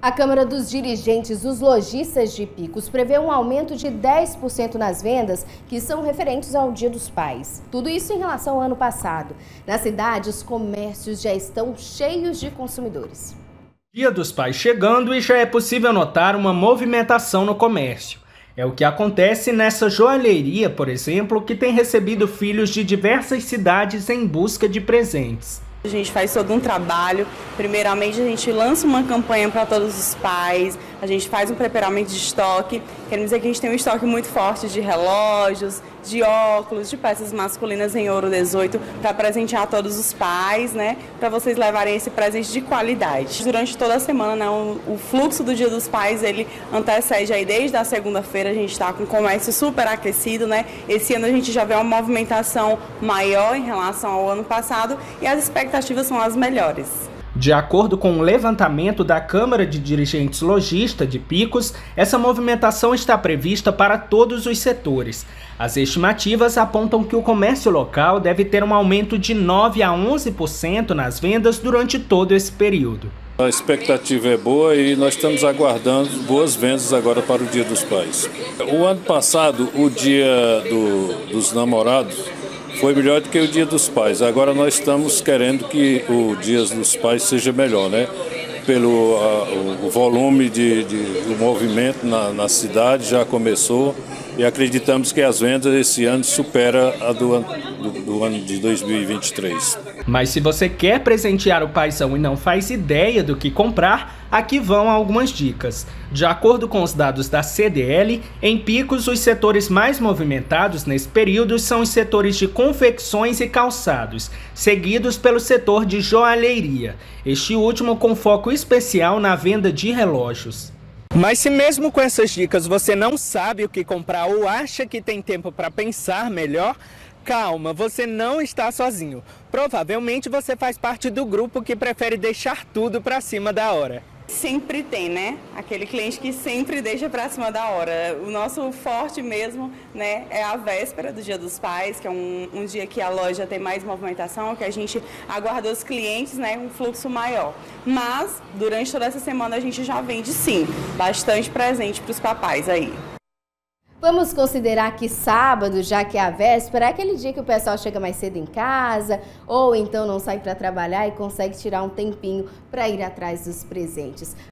A Câmara dos Dirigentes dos Lojistas de Picos prevê um aumento de 10% nas vendas que são referentes ao Dia dos Pais. Tudo isso em relação ao ano passado. Na cidade, os comércios já estão cheios de consumidores. Dia dos Pais chegando e já é possível notar uma movimentação no comércio. É o que acontece nessa joalheria, por exemplo, que tem recebido filhos de diversas cidades em busca de presentes. A gente faz todo um trabalho. Primeiramente, a gente lança uma campanha para todos os pais, a gente faz um preparamento de estoque. Queremos dizer que a gente tem um estoque muito forte de relógios, de óculos, de peças masculinas em ouro 18 para presentear todos os pais, né? Para vocês levarem esse presente de qualidade. Durante toda a semana, né, o fluxo do Dia dos Pais, ele antecede aí desde a segunda-feira, a gente está com o comércio super aquecido, né? Esse ano a gente já vê uma movimentação maior em relação ao ano passado e as expectativas são as melhores. De acordo com o levantamento da Câmara de Dirigentes Lojistas de Picos, essa movimentação está prevista para todos os setores. As estimativas apontam que o comércio local deve ter um aumento de 9% a 11% nas vendas durante todo esse período. A expectativa é boa e nós estamos aguardando boas vendas agora para o Dia dos Pais. O ano passado, o Dia dos Namorados foi melhor do que o Dia dos Pais. Agora nós estamos querendo que o Dia dos Pais seja melhor, né? Pelo o volume do movimento na cidade já começou e acreditamos que as vendas esse ano superam a do ano de 2023. Mas se você quer presentear o paizão e não faz ideia do que comprar, aqui vão algumas dicas. De acordo com os dados da CDL, em Picos os setores mais movimentados nesse período são os setores de confecções e calçados, seguidos pelo setor de joalheria, este último com foco especial na venda de relógios. Mas se mesmo com essas dicas você não sabe o que comprar ou acha que tem tempo para pensar melhor, calma, você não está sozinho. Provavelmente você faz parte do grupo que prefere deixar tudo para cima da hora. Sempre tem, né? Aquele cliente que sempre deixa para cima da hora. O nosso forte mesmo, né, é a véspera do Dia dos Pais, que é um dia que a loja tem mais movimentação, que a gente aguarda os clientes, né, um fluxo maior. Mas, durante toda essa semana, a gente já vende, sim, bastante presente para os papais aí. Vamos considerar que sábado, já que é a véspera, é aquele dia que o pessoal chega mais cedo em casa ou então não sai para trabalhar e consegue tirar um tempinho para ir atrás dos presentes.